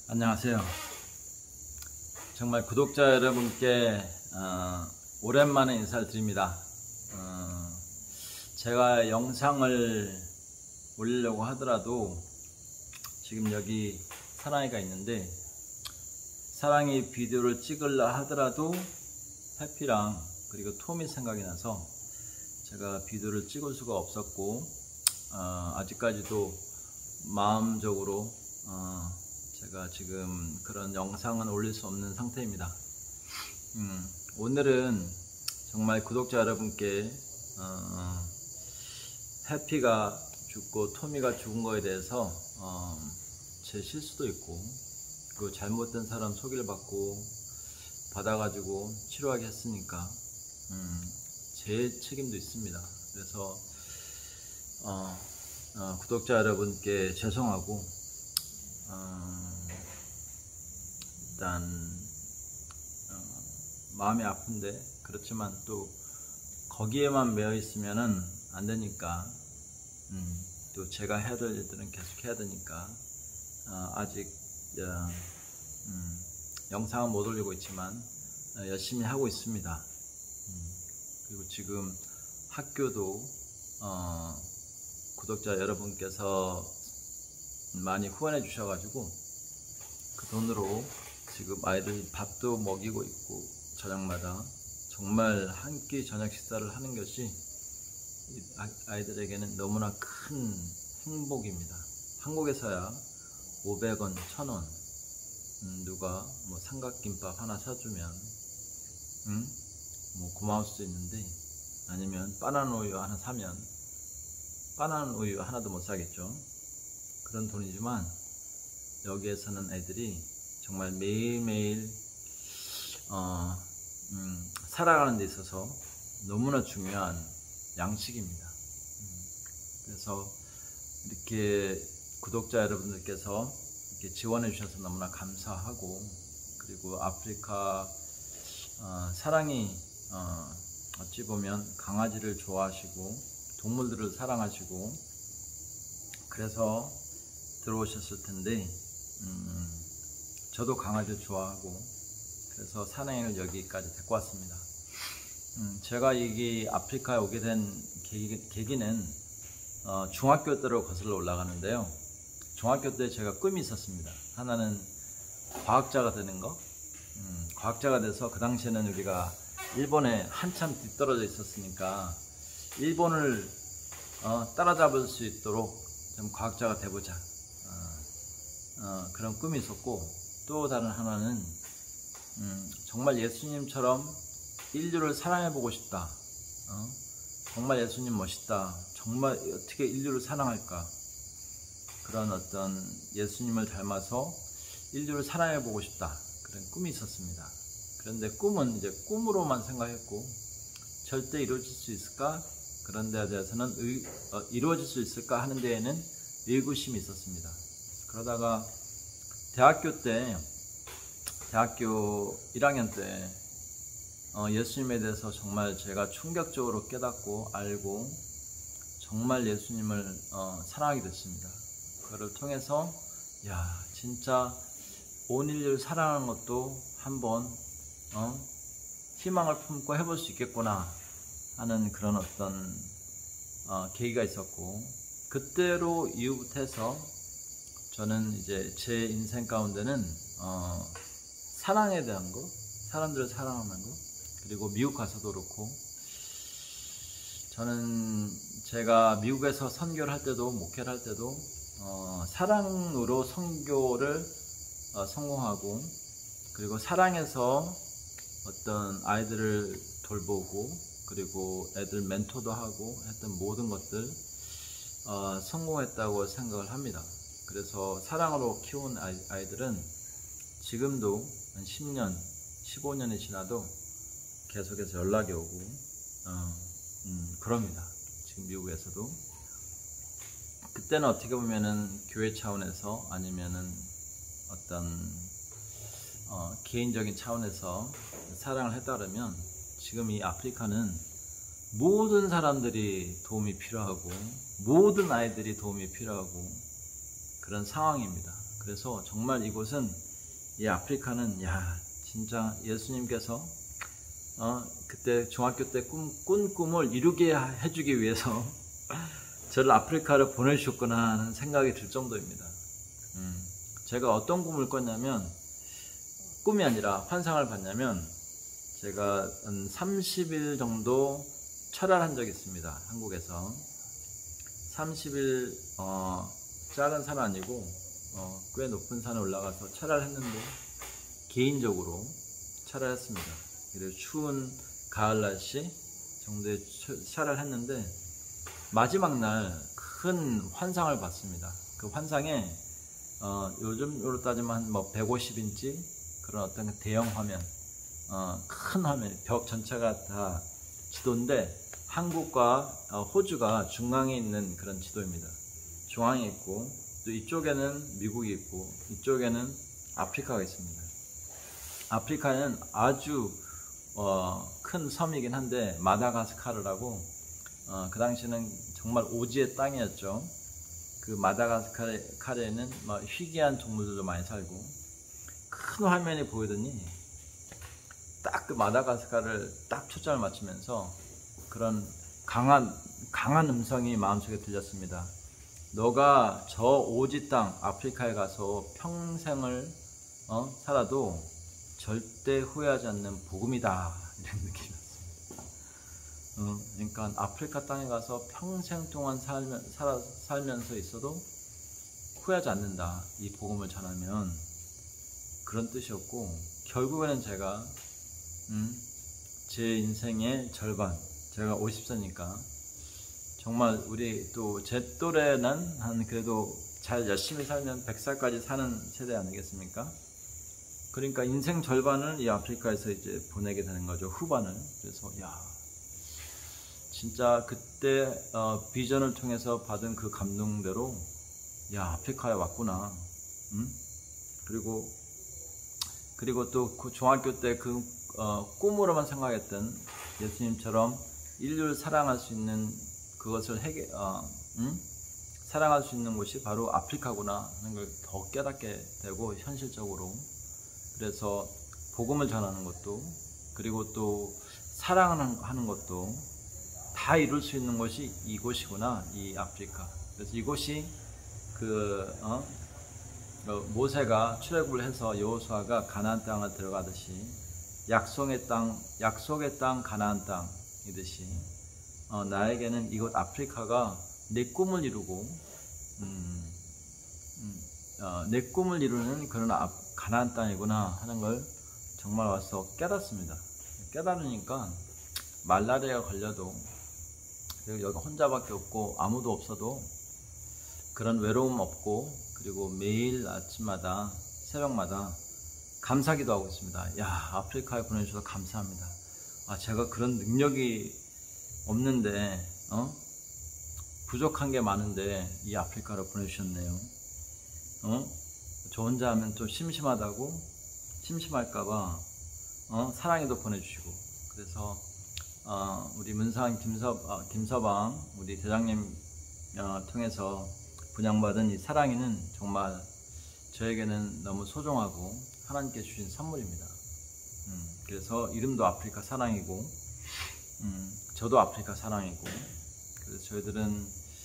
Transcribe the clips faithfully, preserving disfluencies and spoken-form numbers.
안녕하세요. 정말 구독자 여러분께 어, 오랜만에 인사를 드립니다. 어, 제가 영상을 올리려고 하더라도 지금 여기 사랑이가 있는데, 사랑이 비디오를 찍으려 하더라도 해피랑 그리고 톰이 생각이 나서 제가 비디오를 찍을 수가 없었고, 어, 아직까지도 마음적으로 어, 제가 지금 그런 영상은 올릴 수 없는 상태입니다. 음, 오늘은 정말 구독자 여러분께 어, 해피가 죽고 토미가 죽은 거에 대해서 어, 제 실수도 있고, 그 잘못된 사람 소개를 받고 받아가지고 치료하게 했으니까 음, 제 책임도 있습니다. 그래서 어, 어, 구독자 여러분께 죄송하고, 어, 일단 어, 마음이 아픈데, 그렇지만 또 거기에만 매여 있으면은 안 되니까 음, 또 제가 해야 될 일들은 계속 해야 되니까 어, 아직 어, 음, 영상은 못 올리고 있지만 어, 열심히 하고 있습니다. 음, 그리고 지금 학교도 어, 구독자 여러분께서 많이 후원해 주셔가지고 그 돈으로 지금 아이들 밥도 먹이고 있고, 저녁마다 정말 한 끼 저녁 식사를 하는 것이 아이들에게는 너무나 큰 행복입니다. 한국에서야 오백 원, 천 원 음, 누가 뭐 삼각김밥 하나 사주면 음? 뭐 고마울 수도 있는데, 아니면 바나나 우유 하나 사면 바나나 우유 하나도 못 사겠죠. 그런 돈이지만 여기에서는 애들이 정말 매일매일 어, 음, 살아가는 데 있어서 너무나 중요한 양식입니다. 음, 그래서 이렇게 구독자 여러분들께서 이렇게 지원해 주셔서 너무나 감사하고, 그리고 아프리카 어, 사랑이 어, 어찌 보면 강아지를 좋아하시고 동물들을 사랑하시고 그래서 들어오셨을 텐데, 음, 저도 강아지를 좋아하고 그래서 사랑이를 여기까지 데리고 왔습니다. 음, 제가 여기 아프리카에 오게 된 계기, 계기는 어, 중학교 때로 거슬러 올라가는데요. 중학교 때 제가 꿈이 있었습니다. 하나는 과학자가 되는 거. 음, 과학자가 돼서, 그 당시에는 우리가 일본에 한참 뒤떨어져 있었으니까 일본을 어, 따라잡을 수 있도록 좀 과학자가 돼보자. 어, 어, 그런 꿈이 있었고, 또 다른 하나는 음, 정말 예수님처럼 인류를 사랑해보고 싶다. 어? 정말 예수님 멋있다. 정말 어떻게 인류를 사랑할까? 그런 어떤 예수님을 닮아서 인류를 사랑해보고 싶다. 그런 꿈이 있었습니다. 그런데 꿈은 이제 꿈으로만 생각했고, 절대 이루어질 수 있을까? 그런 데에 대해서는 의, 어, 이루어질 수 있을까 하는 데에는 의구심이 있었습니다. 그러다가 대학교 때, 대학교 일 학년 때 어, 예수님에 대해서 정말 제가 충격적으로 깨닫고 알고 정말 예수님을 어, 사랑하게 됐습니다. 그걸 통해서 야, 진짜 온 인류를 사랑하는 것도 한번 어, 희망을 품고 해볼 수 있겠구나 하는 그런 어떤 어, 계기가 있었고, 그때로 이후부터 해서 저는 이제 제 인생 가운데는 어, 사랑에 대한 거, 사람들을 사랑하는 거, 그리고 미국 가서도 그렇고, 저는 제가 미국에서 선교를 할 때도 목회를 할 때도 어, 사랑으로 선교를 어, 성공하고, 그리고 사랑해서 어떤 아이들을 돌보고, 그리고 애들 멘토도 하고 했던 모든 것들 어, 성공했다고 생각을 합니다. 그래서 사랑으로 키운 아이, 아이들은 지금도 한 십 년, 십오 년이 지나도 계속해서 연락이 오고 어, 음, 그럽니다. 지금 미국에서도. 그때는 어떻게 보면은 교회 차원에서 아니면은 어떤 어, 개인적인 차원에서 사랑을 했다 그러면, 지금 이 아프리카는 모든 사람들이 도움이 필요하고 모든 아이들이 도움이 필요하고 그런 상황입니다. 그래서 정말 이곳은, 이 아프리카는, 야, 진짜 예수님께서 어, 그때 중학교 때 꿈, 꾼 꿈을 이루게 해주기 위해서 저를 아프리카를 보내주셨구나 하는 생각이 들 정도입니다. 음, 제가 어떤 꿈을 꿨냐면, 꿈이 아니라 환상을 봤냐면, 제가 한 삼십 일 정도 철학한 적이 있습니다. 한국에서 삼십 일 어, 작은 산 아니고 어, 꽤 높은 산에 올라가서 철학을 했는데, 개인적으로 철학을 했습니다. 그리고 추운 가을 날씨 정도의 철학을 했는데, 마지막 날 큰 환상을 봤습니다. 그 환상에 어, 요즘으로 따지면 뭐 백오십 인치 그런 어떤 대형 화면, 어, 큰 화면, 벽 전체가 다 지도인데, 한국과 어, 호주가 중앙에 있는 그런 지도입니다. 중앙에 있고, 또 이쪽에는 미국이 있고, 이쪽에는 아프리카가 있습니다. 아프리카는 아주 어, 큰 섬이긴 한데, 마다가스카르라고, 어, 그 당시는 정말 오지의 땅이었죠. 그 마다가스카르에는 뭐 희귀한 동물들도 많이 살고, 큰 화면이 보이더니 딱 그 마다가스카르를 딱 초점을 맞추면서 그런 강한 강한 음성이 마음속에 들렸습니다. 너가 저 오지 땅 아프리카에 가서 평생을 어, 살아도 절대 후회하지 않는 복음이다, 이런 느낌이었습니다. 어, 그러니까 아프리카 땅에 가서 평생 동안 살면, 살아, 살면서 있어도 후회하지 않는다, 이 복음을 전하면. 그런 뜻이었고, 결국에는 제가 음, 제 인생의 절반, 제가 오십 세니까 정말 우리 또 제 또래는 한 그래도 잘 열심히 살면 백 살까지 사는 세대 아니겠습니까? 그러니까 인생 절반을 이 아프리카에서 이제 보내게 되는 거죠, 후반을. 그래서 야, 진짜 그때 어, 비전을 통해서 받은 그 감동대로, 야, 아프리카에 왔구나. 음? 그리고 그리고 또 그 중학교 때 그 어, 꿈으로만 생각했던 예수님처럼 인류를 사랑할 수 있는 그것을 해결, 어, 음? 사랑할 수 있는 곳이 바로 아프리카구나 하는 걸 더 깨닫게 되고, 현실적으로. 그래서 복음을 전하는 것도, 그리고 또 사랑하는 것도 다 이룰 수 있는 곳이 이곳이구나, 이 아프리카. 그래서 이곳이 그 어? 모세가 출애굽을 해서 여호수아가 가나안 땅을 들어가듯이, 약속의 땅, 약속의 땅 가나안 땅이듯이 어, 나에게는 이곳 아프리카가 내 꿈을 이루고 음, 음, 어, 내 꿈을 이루는 그런 아, 가나안 땅이구나 하는 걸 정말 와서 깨닫습니다. 깨달으니까 말라리아가 걸려도, 그리고 여기 혼자밖에 없고 아무도 없어도 그런 외로움 없고, 그리고 매일 아침마다 새벽마다 감사기도 하고 있습니다. 야, 아프리카에 보내주셔서 감사합니다. 아, 제가 그런 능력이 없는데 어? 부족한 게 많은데 이 아프리카로 보내주셨네요. 어? 저 혼자 하면 좀 심심하다고, 심심할까봐 어? 사랑에도 보내주시고. 그래서 어, 우리 문상 김서, 어, 김서방 우리 대장님 어, 통해서 분양받은 이 사랑이는 정말 저에게는 너무 소중하고 하나님께 주신 선물입니다. 음, 그래서 이름도 아프리카 사랑이고, 음, 저도 아프리카 사랑이고. 그래서 저희들은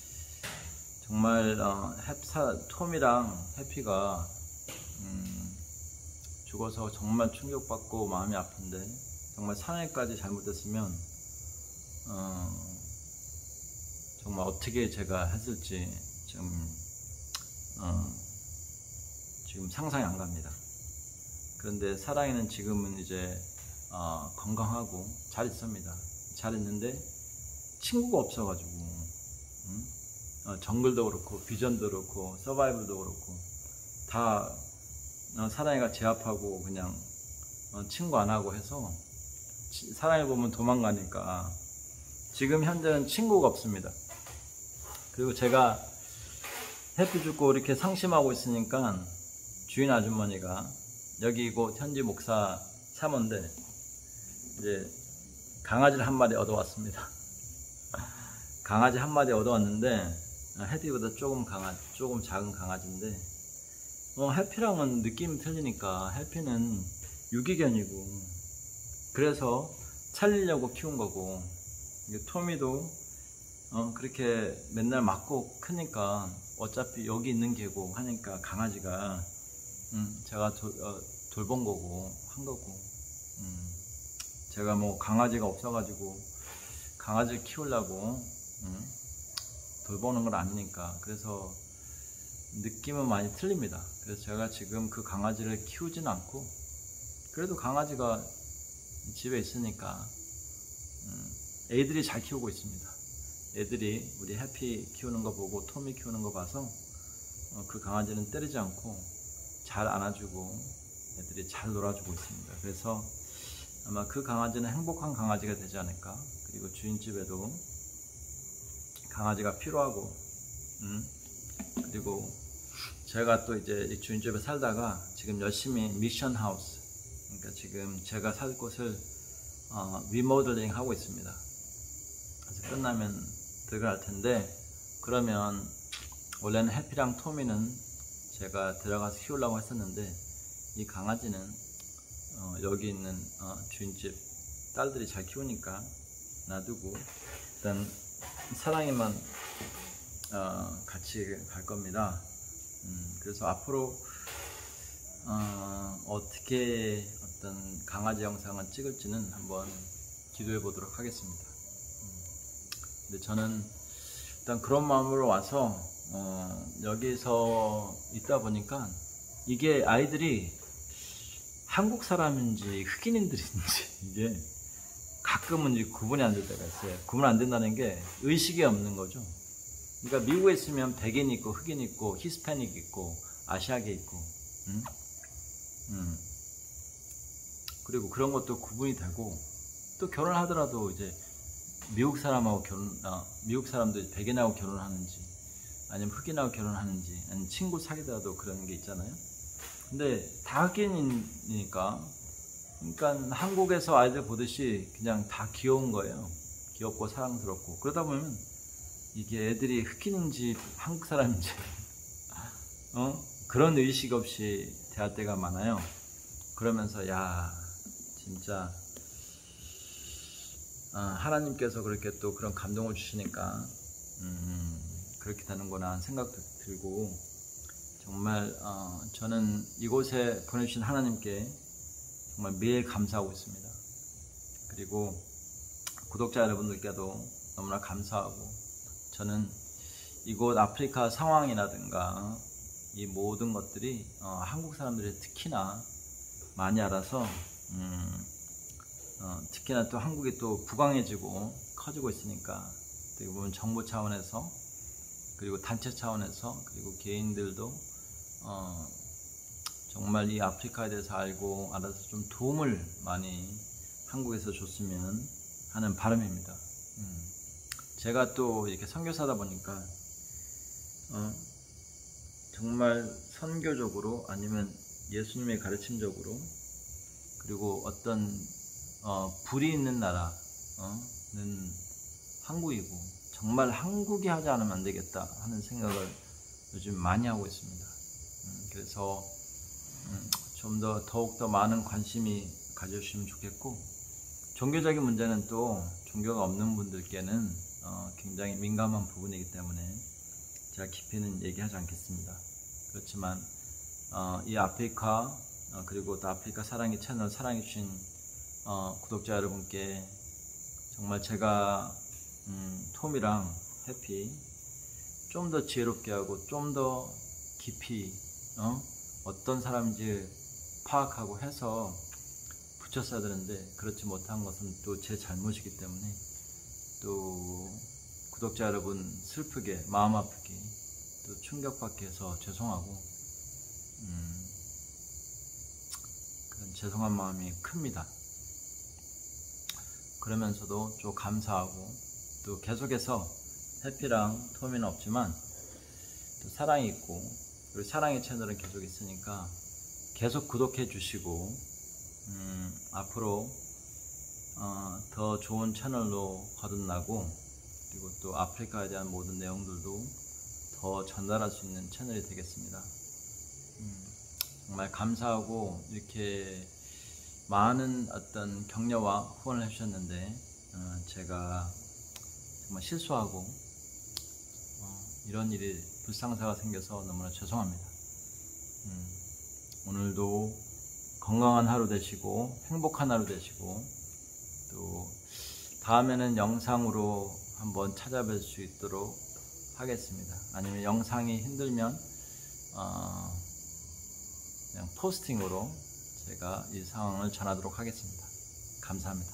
정말 어, 햅사, 톰이랑 해피가 음, 죽어서 정말 충격받고 마음이 아픈데, 정말 산에까지 잘못됐으면 어, 정말 어떻게 제가 했을지 지금 어, 지금 상상이 안 갑니다. 그런데 사랑이는 지금은 이제 어, 건강하고 잘 있습니다. 잘 있는데 친구가 없어가지고 음? 어, 정글도 그렇고 비전도 그렇고 서바이벌도 그렇고 다 어, 사랑이가 제압하고 그냥 어, 친구 안 하고 해서, 치, 사랑이 보면 도망가니까 지금 현재는 친구가 없습니다. 그리고 제가 햇빛 죽고 이렇게 상심하고 있으니까 주인 아주머니가, 여기 이곳 현지 목사 사모인데 이제 강아지를 한 마리 얻어왔습니다. 강아지 한 마리 얻어왔는데 해피보다 조금 강아, 조금 작은 강아지인데 어, 해피랑은 느낌이 틀리니까 해피는 유기견이고 그래서 살리려고 키운 거고 토미도 어, 그렇게 맨날 맞고 크니까 어차피 여기 있는 개고 하니까 강아지가 음, 제가 도, 어, 돌본 거고 한 거고 음, 제가 뭐 강아지가 없어가지고 강아지를 키우려고 음, 돌보는 건 아니니까 그래서 느낌은 많이 틀립니다. 그래서 제가 지금 그 강아지를 키우진 않고 그래도 강아지가 집에 있으니까 음, 애들이 잘 키우고 있습니다. 애들이 우리 해피 키우는 거 보고 토미 키우는 거 봐서 어, 그 강아지는 때리지 않고 잘 안아주고 애들이 잘 놀아주고 있습니다. 그래서 아마 그 강아지는 행복한 강아지가 되지 않을까. 그리고 주인집에도 강아지가 필요하고 음, 그리고 제가 또 이제 이 주인집에 살다가 지금 열심히 미션 하우스, 그러니까 지금 제가 살 곳을 어, 리모델링 하고 있습니다. 그래서 끝나면 들어갈 텐데, 그러면 원래는 해피랑 토미는 제가 들어가서 키우려고 했었는데 이 강아지는 어, 여기 있는 어, 주인집 딸들이 잘 키우니까 놔두고 일단 사랑이만 어, 같이 갈 겁니다. 음, 그래서 앞으로 어, 어떻게 어떤 강아지 영상을 찍을지는 한번 기도해 보도록 하겠습니다. 음, 근데 저는 일단 그런 마음으로 와서 어, 여기서 있다 보니까 이게 아이들이 한국 사람인지 흑인인들인지 이게 가끔은 이제 구분이 안 될 때가 있어요. 구분 안 된다는 게 의식이 없는 거죠. 그러니까 미국에 있으면 백인 있고 흑인 있고 히스패닉 있고 아시아계 있고 음? 음. 그리고 그런 것도 구분이 되고 또 결혼하더라도 이제 미국 사람하고 결혼 아, 미국 사람도 백인하고 결혼하는지 아니면 흑인하고 결혼하는지 아니면 친구 사귀더라도 그런 게 있잖아요. 근데 다 흑인이니까 그러니까 한국에서 아이들 보듯이 그냥 다 귀여운 거예요. 귀엽고 사랑스럽고 그러다 보면 이게 애들이 흑인인지 한국 사람인지 어? 그런 의식 없이 대할 때가 많아요. 그러면서 야 진짜 어, 하나님께서 그렇게 또 그런 감동을 주시니까 음, 그렇게 되는구나 하는 생각도 들고 정말 어, 저는 이곳에 보내주신 하나님께 정말 매일 감사하고 있습니다. 그리고 구독자 여러분들께도 너무나 감사하고 저는 이곳 아프리카 상황이라든가 이 모든 것들이 어, 한국 사람들이 특히나 많이 알아서 음, 어, 특히나 또 한국이 또 부강해지고 커지고 있으니까 어떻게 보면 정부 차원에서 그리고 단체 차원에서 그리고 개인들도 어, 정말 이 아프리카에 대해서 알고 알아서 좀 도움을 많이 한국에서 줬으면 하는 바람입니다. 음. 제가 또 이렇게 선교사다 보니까 어, 정말 선교적으로 아니면 예수님의 가르침적으로 그리고 어떤 어, 불이 있는 나라는 한국이고 정말 한국이 하지 않으면 안 되겠다 하는 생각을 요즘 많이 하고 있습니다. 음, 그래서 음, 좀 더 더욱더 많은 관심이 가져주시면 좋겠고 종교적인 문제는 또 종교가 없는 분들께는 어, 굉장히 민감한 부분이기 때문에 제가 깊이는 얘기하지 않겠습니다. 그렇지만 어, 이 아프리카 어, 그리고 또 아프리카 사랑의 채널 사랑해주신 어, 구독자 여러분께 정말 제가 음, 톰이랑 해피 좀 더 지혜롭게 하고 좀 더 깊이 어? 어떤 사람인지 파악하고 해서 붙였어야 되는데 그렇지 못한 것은 또 제 잘못이기 때문에 또 구독자 여러분 슬프게 마음 아프게 또 충격받게 해서 죄송하고 음, 그런 죄송한 마음이 큽니다. 그러면서도 좀 감사하고 또 계속해서 해피랑 토미는 없지만 또 사랑이 있고 그리고 사랑의 채널은 계속 있으니까 계속 구독해 주시고 음, 앞으로 어, 더 좋은 채널로 거듭나고 그리고 또 아프리카에 대한 모든 내용들도 더 전달할 수 있는 채널이 되겠습니다. 음. 정말 감사하고 이렇게 많은 어떤 격려와 후원을 해주셨는데 어, 제가 정말 실수하고 어, 이런 일이 불상사가 생겨서 너무나 죄송합니다. 음, 오늘도 건강한 하루 되시고 행복한 하루 되시고 또 다음에는 영상으로 한번 찾아뵐 수 있도록 하겠습니다. 아니면 영상이 힘들면 어, 그냥 포스팅으로 제가 이 상황을 전하도록 하겠습니다. 감사합니다.